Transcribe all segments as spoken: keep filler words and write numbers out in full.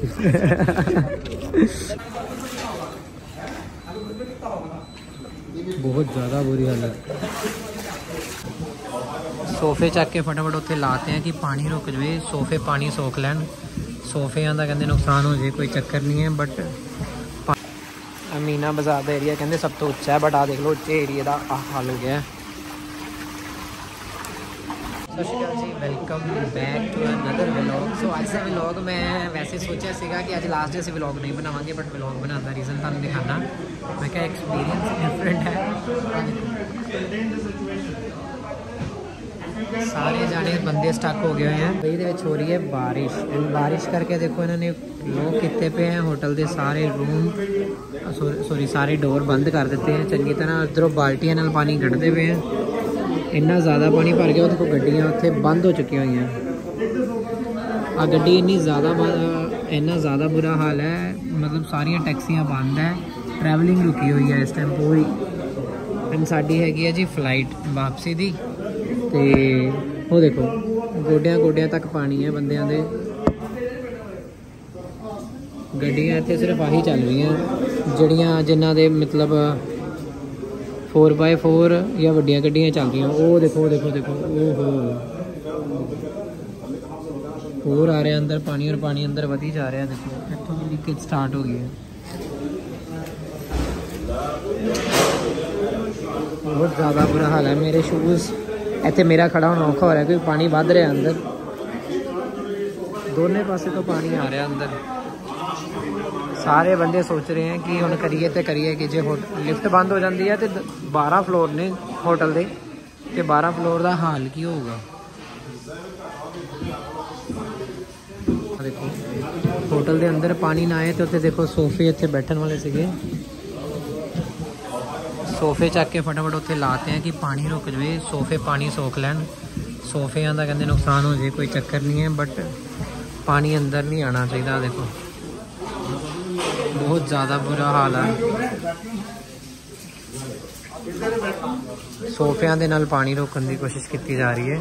बहुत ज़्यादा बुरी हालत। सोफे चक के फटाफट उत्थे लाते हैं कि पानी रुक जाए, सोफे पानी सोख लैन। सोफिया का कहते नुकसान हो जाए कोई चक्कर नहीं है, बट अमीना बाजार का एरिया कहते सब तो उच्चा है, बट आ देख लो उच्चे एरिया का आ हाल हो गया है। सत श्री अकाल जी, welcome back to another vlog. So अज का व्लॉग मैं वैसे सोचा सीगा कि अज लास्ट डे असीं व्लॉग नहीं बनावांगे, बट व्लॉग बनाने का रीज़न तुहानूं दिखाना। मैं क्या एक्सपीरियंस डिफरेंट है। सारे जाने बंदे स्टक हो गए हैं। ये हो रही है बारिश, एंड बारिश करके देखो इन्होंने लोग कितने पे हैं। होटल के सारे रूम सॉरी सारे डोर बंद कर देते हैं चंगी तरह। इधरों बाल्टियां नाल पानी कढ़ते पे हैं, इन्ना ज़्यादा पानी भर गया। देखो गड्डियाँ उत्थे बंद हो चुकी हुई हैं। आ गड्डी इन्नी ज़्यादा इन्ना ज़्यादा बुरा हाल है, मतलब सारिया टैक्सियाँ बंद है, ट्रैवलिंग रुकी हुई है इस टाइम पूरी। एंड साडी हैगी है जी फ्लाइट वापसी दी। तो वो देखो गोडिया गोडिया तक पानी है बंदियां दे। गड्डियां इत्थे सिर्फ आही चल रही हैं जड़ियाँ जिन्हों दे मतलब फोर बाय फोर या वड्डियां गड्डियां चल रही हैं। वो देखो देखो देखो ओहो होर आ रहा अंदर पानी, और पानी अंदर वधी जा रहा है। देखो इतों लीकेज स्टार्ट हो गई है। बहुत ज़्यादा बुरा हाल है। मेरे शूज़ इतने मेरा खड़ा होना औखा हो रहा है क्योंकि पानी बढ़ रहा है अंदर, दोनों पासे तो पानी आ रहा है अंदर। सारे बंदे सोच रहे हैं कि हम करिए तो करिए कि जो लिफ्ट बंद हो जाती है तो बारह फ्लोर ने होटल के, तो बारह फ्लोर का हाल की होगा। देखो होटल के अंदर पानी ना आए तो उत्थे देखो सोफे इतने बैठने वाले सीगे, सोफे चक के फटाफट उत्थे लाते हैं कि पानी रुक जाए, सोफे पानी सोख लैन। सोफिया का कहते नुकसान हो जाए कोई चक्कर नहीं है, बट पानी अंदर नहीं आना चाहिए। देखो बहुत ज़्यादा बुरा हाल है। सोफिया के नाल पानी रोकने की कोशिश की जा रही है।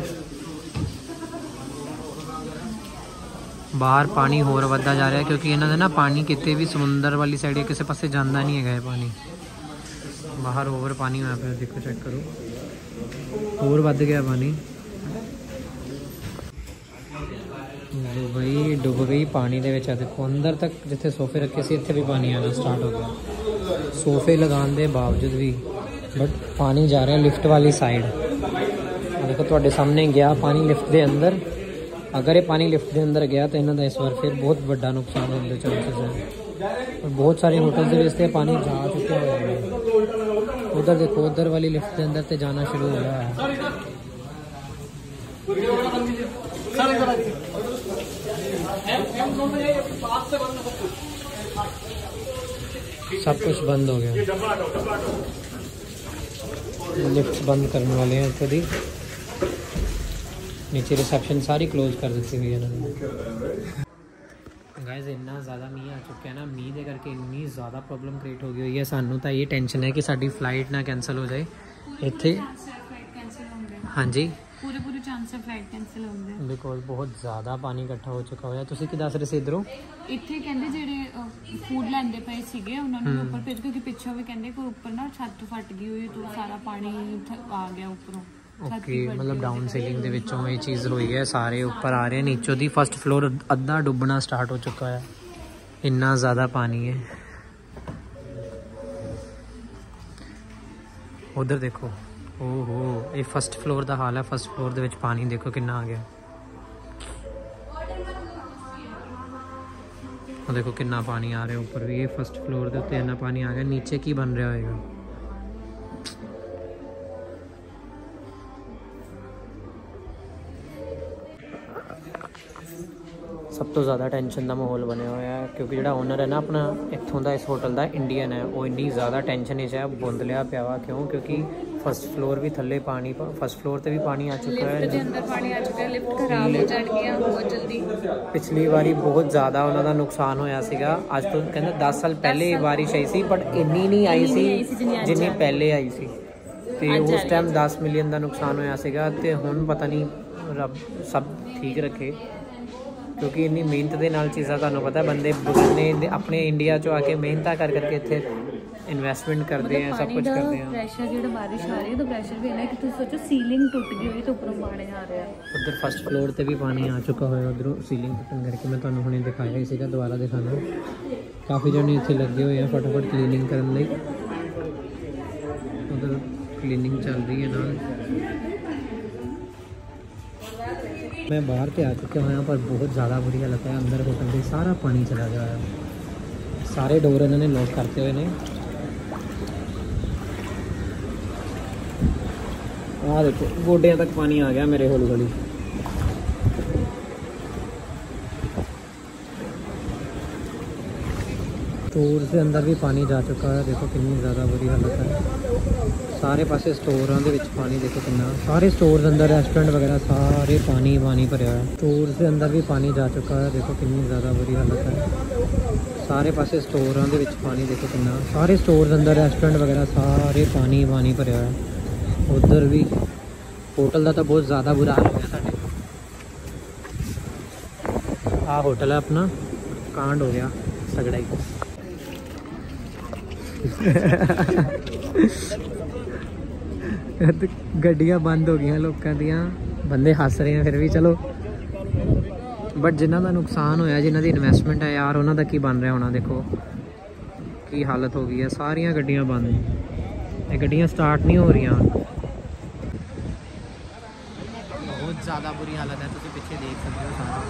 बाहर पानी होर वधदा जा रहा है क्योंकि इन्होंने ना पानी कितने भी समुंदर वाली साइड या किसी पासे जाता नहीं है पानी। बाहर ओवर पानी होया पे, देखो चेक करो होर वध गया पानी। भाई डुब गई पानी दे विच। देखो अंदर तक जिथे सोफे रखे से इत्थे भी पानी आना स्टार्ट हो गया। सोफे लगाने के बावजूद भी बट पानी जा रहा है लिफ्ट वाली साइड। देखो तुहाडे सामने गया पानी लिफ्ट के अंदर। अगर ये पानी लिफ्ट के अंदर गया तो इन्हों का इस बार फिर बहुत बड़ा नुकसान होने के चांसेस हैं। और बहुत सारे होटल के विच पानी जा चुके हैं। उधर देखो उधर वाली लिफ्ट के अंदर तो जाना शुरू हो गया है। सब कुछ बंद हो गया। लिफ्ट बंद करने वाले हैं खुद ही। नीचे रिसेप्शन सारी क्लोज कर दी हुई है इन्होंने। गाइस इन्ना ज़्यादा मीह आ चुका है ना, मीह के करके इन्नी ज़्यादा प्रॉब्लम क्रिएट हो गई हुई है। सानू तो ये टेंशन है कि साडी फ्लाइट ना कैंसल हो जाए इत्थे। हाँ जी पूरे पूरे चांस है फ्लाइट कैंसल होंगे बिकॉज बहुत ज़्यादा पानी इकट्ठा हो चुका होया। तुसीं की दस रहे सी इधरों इत्थे कहंदे जेडे फूड लैंदे पे सीगे उन्हां नूं ऊपर भेज, क्योंकि पिछे भी कहंदे कोई ऊपर ना छत फट गई हुई तो सारा पानी आ गया ऊपरों। ओके मतलब डाउन सीलिंग दे विचों ये चीज़ हुई है। सारे ऊपर आ रहे हैं, नीचों दी फर्स्ट फ्लोर अद्धा डुबना स्टार्ट हो चुका है। इन्ना ज़्यादा पानी है। उधर देखो ओहो ये फर्स्ट फ्लोर का हाल है। फर्स्ट फ्लोर दे विच पानी देखो कितना आ गया। देखो कितना पानी आ रहा है ऊपर भी। ये फर्स्ट फ्लोर के उत्ते इन्ना पानी आ गया। नीचे की बन रहा होगा। सब तो ज़्यादा टेंशन का माहौल बनया हुआ है क्योंकि जो ओनर है ना अपना इतों का इस होटल का इंडियन है, वो इन्नी ज़्यादा टेंशन है बुंदलिया पिया वा। क्यों? क्योंकि फर्स्ट फ्लोर भी थले पानी, फर्स्ट फ्लोर पे भी पानी आ चुका है। लिफ्ट के अंदर पानी आ चुका है, लिफ्ट खराब हो जाएगी बहुत जल्दी। पिछली बारी बहुत ज़्यादा उन्होंने नुकसान होया सीगा। अज तो कहते दस साल पहले बारिश आई सी, बट इन्नी नहीं आई सी जिन्नी पहले आई सी। तो उस टाइम दस मिलियन का नुकसान होया सीगा। ते हुण पता नहीं रब सब ठीक रखे। क्योंकि इन्नी मेहनत के नाल चीज़ां तुहानूं पता बंदे ने अपने इंडिया चो आके मेहनत कर करके इत्थे इन्वेस्टमेंट करते हैं, सब कुछ करते हैं। प्रेशर जो बारिश आ रही है तो प्रेशर भी है कि तुम सोचो सीलिंग टूट गई हुई तो ऊपर पानी आ रहा है। उधर फर्स्ट फ्लोर पे भी पानी आ चुका है, उधरों सीलिंग टूटन करके मैं तुहानूं हुणे दिखाया ही सीगा, दोबारा दिखाना। काफ़ी जने इत्थे लगे हुए हैं फटाफट क्लीनिंग करने लई, उधर क्लीनिंग चल रही है नाल। मैं बाहर से आ चुका हूँ पर बहुत ज़्यादा बुरी हालत है। अंदर होटल में सारा पानी चला गया है, सारे डोर इन्होंने लॉक करते हुए ने। आ देखो गोडियां तक पानी आ गया मेरे हौली हौली। स्टोर से अंदर भी पानी जा चुका है, देखो कितनी ज़्यादा बुरी हालत है। सारे पासे स्टोर के पानी देखो कितना, सारे स्टोर अंदर रेस्टोरेंट वगैरह सारे पानी पानी भरया है। स्टोर से अंदर भी पानी जा चुका है, देखो कितनी ज़्यादा बुरी हालत है। सारे पासे स्टोर के पानी देखो कितना, सारे स्टोर अंदर रेस्टोरेंट वगैरह सारे पानी पानी भरया है। उधर भी होटल का तो बहुत ज़्यादा बुरा हाल हो गया साढ़े। आ होटल है अपना, कांड हो गया तगड़ा ही। गड्डियां बंद हो गई लोगों दियां, बंदे हस रहे हैं फिर भी चलो। बट जिन्हों का नुकसान होया, जिन्हों की इन्वेस्टमेंट है यार, उन्हों का की बन रहा होना। देखो की हालत हो गई है, सारिया गड्डियां बंद, गड्डियां स्टार्ट नहीं हो रही। बहुत ज़्यादा बुरी हालत है, तुम पीछे देख सकते हो सारा।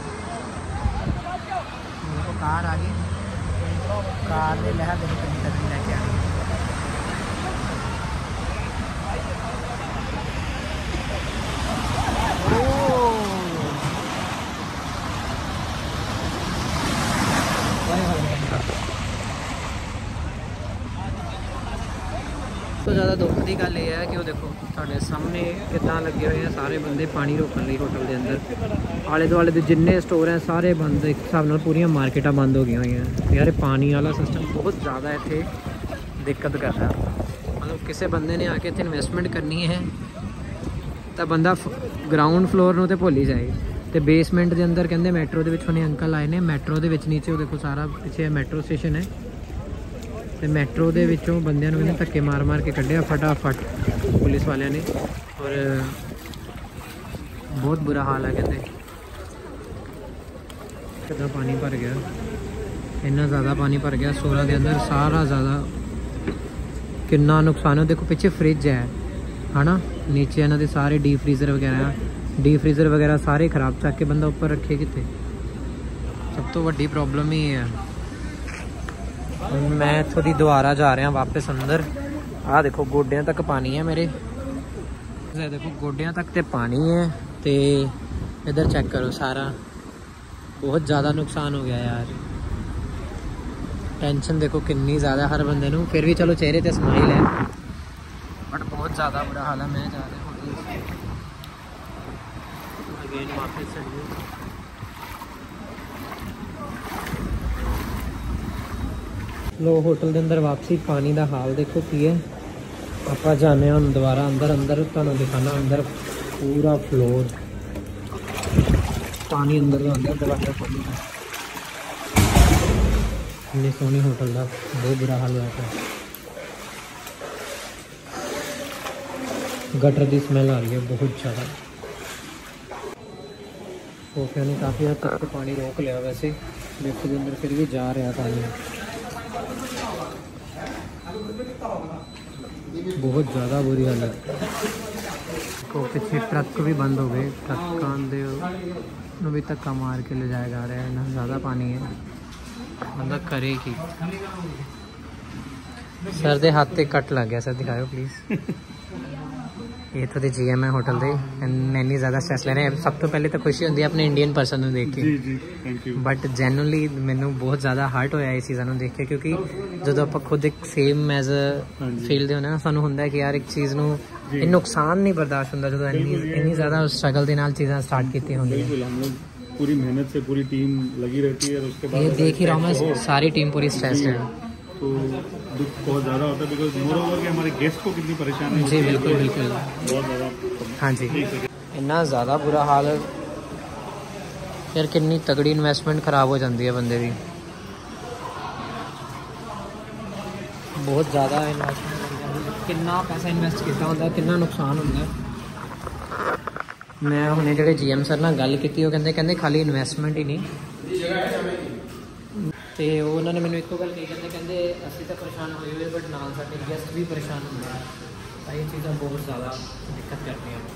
देखो कार आ गई, कार ने लहर देखो कितनी तगड़ी लेके आ गई। तो ज़्यादा दुख की गल यह है कि वो देखो साढ़े सामने कितना लगे हुए हैं सारे बंदे पानी रोकने लिए होटल के अंदर। आले दुआले के जिन्ने स्टोर हैं सारे बंद, एक हिसाब नाल पूरियां मार्केटां बंद हो गई हुई हैं यार। पानी वाला सिस्टम बहुत ज़्यादा इत्थे दिक्कत कर रहा है। मतलब किसी बंदे ने आके इत्थे इन्वेस्टमेंट करनी है तो बंदा ग्राउंड फ्लोर नूं ते भुल ही जाए। तो बेसमेंट के अंदर कहते मैट्रो के उन्हें अंकल आए ने, मैट्रो के नीचे देखो सारा पिछे मैट्रो स्टेशन है, तो मैट्रो के विचों बंदियां नूं धक्के मार मार के कढ़िया फटाफट पुलिस वाले ने। और बहुत बुरा हाल है, कहते कितना पानी भर गया, इन्ना ज़्यादा पानी भर गया सोलह के अंदर, सारा ज़्यादा कितना नुकसान है। देखो पीछे फ्रिज है है ना, नीचे इन्हों के सारे डी फ्रीज़र वगैरह डी फ्रीज़र वगैरह सारे खराब, चक के बंदा ऊपर रखे कितने। सब तो वड्डी प्रॉब्लम ही है। मैं इत्थों दी दोबारा जा रहा वापस अंदर। आ देखो गोडियां तक पानी है मेरे, देखो गोडियां तक ते पानी है। तो इधर चेक करो सारा, बहुत ज़्यादा नुकसान हो गया यार। टेंशन देखो कितनी ज़्यादा हर बंदे नूं, फिर भी चलो चेहरे ते स्माइल है, बट बहुत ज़्यादा बुरा हाल है। मैं जा रहा हूँ अगेन वापस चलिए। लो होटल के अंदर वापसी, पानी का हाल देखो की है। आप जाने हम दोबारा अंदर, अंदर तुहानूं दिखाना अंदर पूरा फ्लोर पानी अंदर का अंदर दोबारा पानी का। इन्नी सोहनी होटल का बहुत बुरा हाल हुआ था। गटर की स्मैल आ रही है बहुत ज़्यादा। सोफिया ने काफ़ी हद तक पानी रोक लिया, वैसे लिफ्ट के अंदर फिर भी जा रहा पानी, बहुत ज़्यादा बुरी हालत। तो पीछे ट्रक भी बंद हो गए, ट्रक आंदे भी धक्का मार के ले जाया जा रहा है, ना ज़्यादा पानी है, बंदा करे की। सर दे हाथ से कट लग गया, सर दिखाओ प्लीज़। ये तो जी एम है होटल दे, इन्नी ज़्यादा स्ट्रैस ले रहे हैं। सब तो पहले तो खुशी होती है अपने इंडियन पर्सन को देख के, जी जी थैंक यू। बट जेन्युइनली मैनू बहुत ज़्यादा हर्ट होया इस चीज़ों को देख के, क्योंकि जो आप खुद एक सेम एज अ फील्ड दे होने ना, सानू होंदा है कि यार एक चीज़ नू नुकसान नहीं बर्दाश्त होंदा जो इन्नी ज़्यादा स्ट्रगल के नाल चीज़ां स्टार्ट की होंगी। बिल्कुल, हम लोग पूरी मेहनत से पूरी टीम लगी रहती है, और उसके बाद ये देख ही रहा हूँ मैं, सारी टीम पूरी स्ट्रेस्ड है, तो दुख बहुत ज़्यादा होता है। बिकॉज मोर ओवर कि हमारे गेस्ट को कितनी परेशानी होती है। जी बिल्कुल बिल्कुल, बहुत ज़्यादा। हाँ जी, इतना ज़्यादा बुरा हाल यार कितनी तगड़ी इन्वेस्टमेंट खराब हो जाती है बंदे की, बहुत ज़्यादा इन्वेस्टमेंट, कितना पैसा इन्वेस्ट किया होता, कितना नुकसान होता है। मैं हुणे जो जी एम सर नाल गल की, वो कहते कहते खाली इन्वेस्टमेंट ही नहीं, तो उन्होंने मैंने एको गल कही, कहते कहते असीं तो परेशान होए हुए बट नाल साडे गेस्ट भी परेशान होंगे हैं, तो ये चीज़ां बहुत ज़्यादा दिक्कत करती हैं।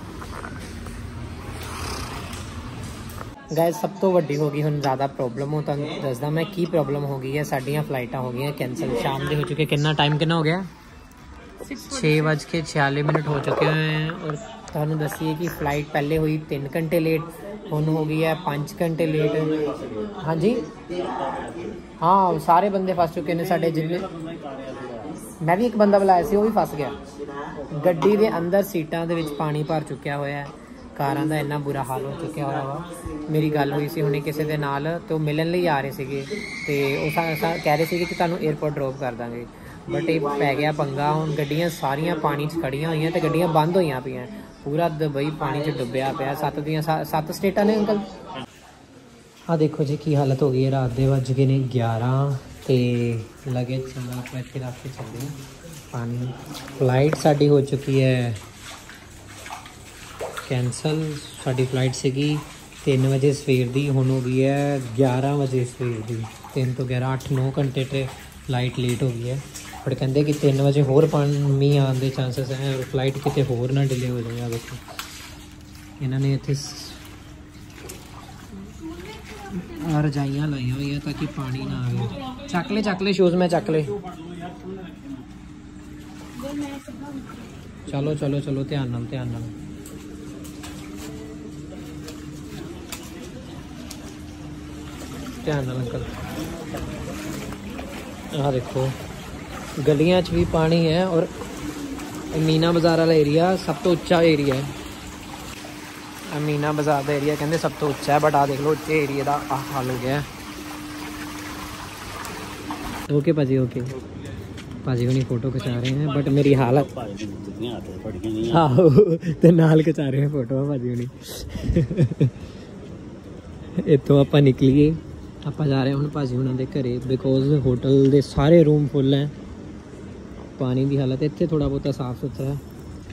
गाइस सब तो वड्डी हो गई हुण ज़्यादा प्रॉब्लम, हो तुहानूं दसदा मैं की प्रॉब्लम हो गई है। साडियां फ्लाइटां हो गई कैंसल, शाम के हो चुके, कितना टाइम कितना हो गया, छे बज के छियाली मिनट हो चुके हैं। और तुहानूं दसीए कि फ्लाइट पहले हुई तीन घंटे लेट, हुण हो गई है पाँच घंटे लेट। हाँ जी, हाँ सारे बंदे फस चुके हैं साडे, जिन्ने मैं भी एक बंदा बुलाया सी, वो भी फस गया। गड्डी के अंदर सीटां दे विच पानी भर चुकिया होया है, कारां दा इन्ना बुरा हाल हो चुकिया होया वा। मेरी गल हुई सी हुणे किसी दे नाल, तो मिलन लई आ रहे सीगे, ते ओह कह रहे सीगे कि तुहानूं एयरपोर्ट ड्रॉप कर दांगे, बट ये पै गया पंगा। हुण गड्डियां सारियां पानी च खड़ियां होईयां ते गड्डियां बंद होईयां पियां, पूरा दुबई पानी च डुब्बिया पिया। सत्त दियां सत्त स्टेटां ने अंकल। आ देखो जी की हालत हो गई है, रात दे वज गए ने ग्यारह, ते लगेज सारा आप इत्थे रख के चले पानी। फ्लाइट साडी हो चुकी है कैंसल, साडी फ्लाइट सीगी तीन बजे सवेर दी, हुण हो गई है ग्यारह बजे सवेर दी, तीन तो ग्यारह अठ नौ घंटे ते फ्लाइट लेट हो गई है। बट कहते कि तीन बजे होर पानी आने के चांसेस हैं, और फ्लाइट कितने होर ना डिले हो जाए। देखो इन्होंने इतने रजाइयाँ लाई हुई हैं ताकि पानी ना आए। चक ले चक ले शूज़ में चक ले, चलो चलो चलो ध्यान नाल ध्यान नाल। ध्यान नाल अंकल। हाँ देखो गलियां च भी पानी है, और मीना बाज़ार वाला एरिया सब तो उच्चा एरिया है। मीना बाज़ार का एरिया कहते सब तो उच्चा है, बट आ देख लो उच्चे एरिया का आ हाल हो गया है। ओके भाजी, ओके भाजी होनी फोटो खिंचा रहे हैं, बट मेरी हालत आहो तो नाल खिंचा रहे हैं फोटो भाजी होनी। इतों आप निकलीए, आप जा रहे हैं हम भाजी होना दे घरे, बिकॉज होटल के सारे रूम फुल हैं। पानी की हालत इतने थोड़ा बहुत साफ सुथरा है।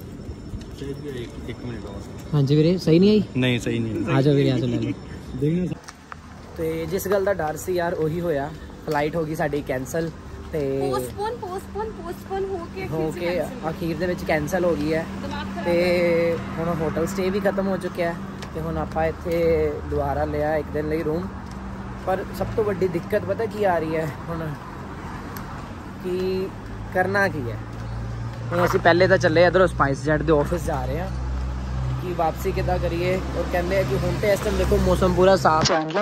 हाँ जी वीरे, सही नहीं आई? नहीं सही नहीं। आ जाओ वीरे, आ जाओ ले लो। तो जिस गल का डर सी यार उही होया, फ्लाइट हो गई साडी कैंसल, ते पोस्टपोन पोस्टपोन पोस्टपोन होके हो के अखीर दे विच कैंसल हो गई है। ते हुण होटल स्टे भी खत्म हो चुका है, ते हुण आपां इत्थे दोबारा लिया एक दिन लई रूम। पर सब तो वड्डी दिक्कत पता की आ रही है हुण, कि करना की है। असीं पहले तो चले इधरों स्पाइस जेट के ऑफिस जा रहे हैं कि वापसी कितना करिए, और कहते हैं कि हुण तो इस टाइम देखो मौसम पूरा साफ है,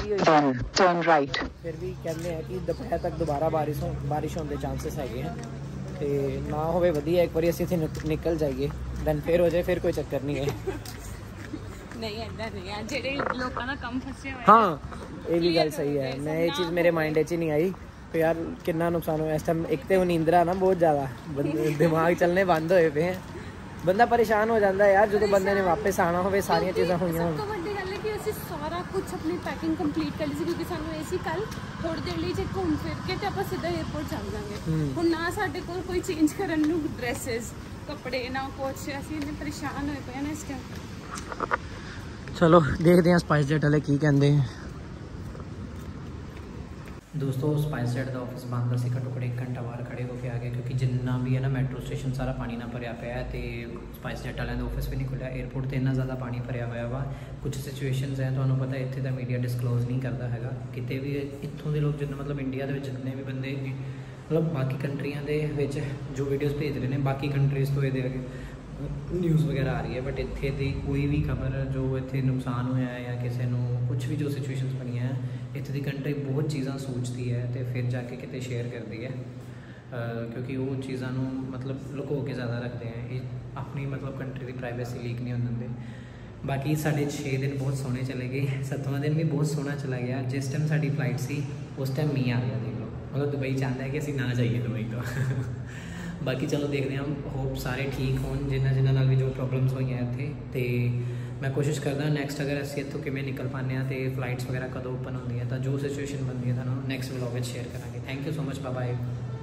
फिर भी कहते हैं कि दोपहर तक दोबारा बारिश हो बारिश होने के चांसेस है, तो ना होवे वधिया एक बार असीं इत्थे निकल जाइए, दैन फिर हो जाए फिर कोई चक्कर नहीं है। नहीं ऐसा नहीं है, जेडे लोकां दा कम फसे होए। हाँ ये भी गल सही है, मैं ये चीज़ मेरे माइंड च नहीं आई। तो यार कितना नुकसान हो इस टाइम, एक तो नींदरा ना बहुत ज़्यादा, दिमाग चलने बंद होए पे हैं, बंदा परेशान हो जाता है यार जो बंदे ने वापस आना हो सारिया चीज़ां हुई हो। सब तो वड्डी गल है कि असीं सारा कुछ अपनी पैकिंग कंप्लीट कर ली सी, क्योंकि सानू ए सी कल थोड़ी देर लिए जे घूम फिर के ते आपां सीधा एयरपोर्ट चल जांगे। हुण ना साडे कोल कोई चेंज करन नूं ड्रेसेस कपड़े ना कुछ, असीं इन्ने परेशान होए पे हैं इस टाइम। चलो देखते हैं स्पाइस जेट वाले की कहते हैं। दोस्तों स्पाइस जेट का ऑफिस बंद असी घट्टो घट्ट एक घंटा बाहर खड़े होकर आ गए, क्योंकि जिन्ना भी है ना मेट्रो स्टेशन सारा पानी ना भरया पाया है, तो स्पाइस जेट वाले ऑफिस भी नहीं खुलिया। एयरपोर्ट तो इन्ना ज़्यादा पानी भरया हुआ वा। कुछ सिचुएशंस हैं तुहानूं पता इत्थे दा मीडिया डिस्कलोज नहीं करता है किते भी। इत्थों के लोग जिन्ना मतलब इंडिया के जितने भी बंदे मतलब बाकी कंट्रियां दे विच जो वीडियोज़ भेज रहे हैं बाकी कंट्रीज़ तो ये न्यूज़ वगैरह आ रही है, बट इत्थे दी कोई भी खबर जो इत्थे नुकसान होया है या किसी नूं कुछ भी जो सिचुएशंस बनी है, इत्थे दी कंट्री बहुत चीज़ां सोचती है तो फिर जाके किते शेयर करती है, क्योंकि वो चीज़ों मतलब लुको के ज़्यादा रखते हैं, अपनी मतलब कंट्री की प्राइवेसी लीक नहीं होने देंगे। बाकी साढ़े छे दिन बहुत सोहने चले गए, सत्तवां दिन भी बहुत सोहना चला गया। जिस टाइम साडी फ्लाइट सी उस टाइम मींह आ गया, देख लो मतलब दुबई चाहता है कि असीं ना जाइए दुबई तो बाकी चलो देखते हैं, होप सारे ठीक होन जिन्होंने जिन्होंने भी जो प्रॉब्लम्स हुई हैं इत्थे। ते मैं कोशिश करदा नैक्सट अगर असीं इत्थों किवें निकल पाने तो फ्लाइट्स वगैरह कदों ओपन होंदी है तो जो सिचुएशन बनती है तुहानूं नैक्सट व्लॉग में शेयर करांगे। Thank you so much, bye bye.